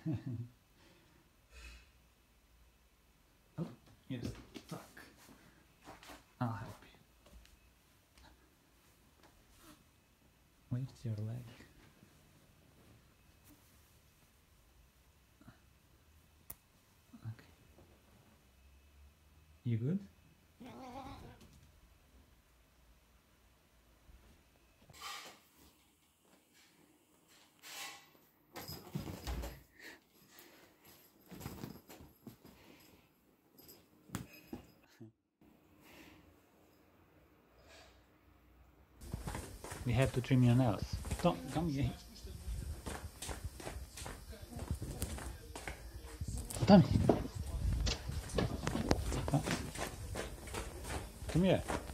Oh, you're stuck. I'll help you. Lift your leg. Okay. You good? We have to trim your nails. Don't come here. Tommy. Come here.